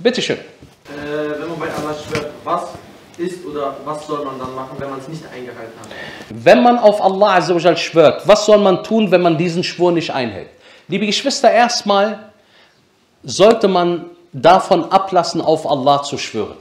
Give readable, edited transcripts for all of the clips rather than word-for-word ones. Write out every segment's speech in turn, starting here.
Bitte schön. Wenn man bei Allah schwört, was ist oder was soll man dann machen, wenn man es nicht eingehalten hat? Wenn man auf Allah Azza wa Jal schwört, was soll man tun, wenn man diesen Schwur nicht einhält? Liebe Geschwister, erstmal sollte man davon ablassen, auf Allah zu schwören.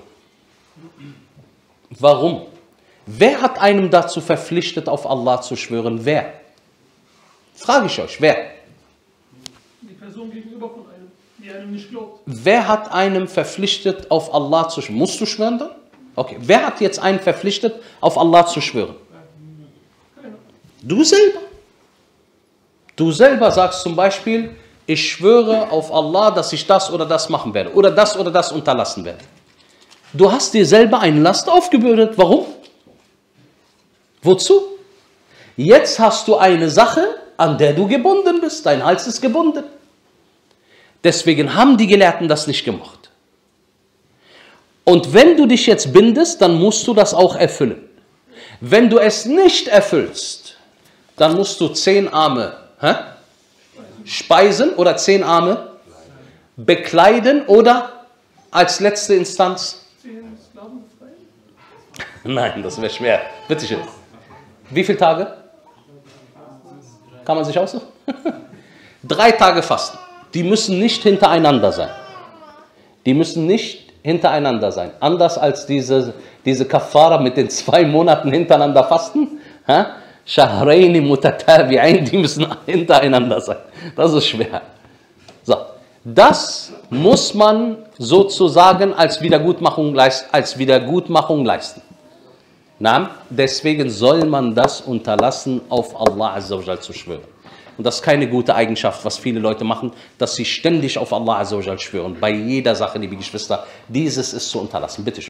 Warum? Wer hat einem dazu verpflichtet, auf Allah zu schwören? Wer? Frage ich euch, wer? Die Person gegenüber von einem, die einem nicht glaubt. Wer hat einem verpflichtet, auf Allah zu schwören? Musst du schwören dann? Okay, wer hat jetzt einen verpflichtet, auf Allah zu schwören? Keiner. Du selber. Du selber sagst zum Beispiel, ich schwöre auf Allah, dass ich das oder das machen werde oder das unterlassen werde. Du hast dir selber eine Last aufgebürdet. Warum? Wozu? Jetzt hast du eine Sache, an der du gebunden bist. Dein Hals ist gebunden. Deswegen haben die Gelehrten das nicht gemacht. Und wenn du dich jetzt bindest, dann musst du das auch erfüllen. Wenn du es nicht erfüllst, dann musst du 10 Arme speisen oder 10 Arme bekleiden oder als letzte Instanz. 10 Sklaven frei? Nein, das wäre schwer. Bitte schön. Wie viele Tage? Kann man sich aussuchen? 3 Tage fasten. Die müssen nicht hintereinander sein. Die müssen nicht hintereinander sein. Anders als diese Kafara mit den 2 Monaten hintereinander fasten. Shahraini mutatabi'ain, die müssen hintereinander sein. Das ist schwer. So, das muss man sozusagen als Wiedergutmachung leisten. Na, deswegen soll man das unterlassen, auf Allah Azza wa Jal zu schwören. Und das ist keine gute Eigenschaft, was viele Leute machen, dass sie ständig auf Allah Azza wa Jal schwören. Bei jeder Sache, liebe Geschwister, dieses ist zu unterlassen. Bitte schön.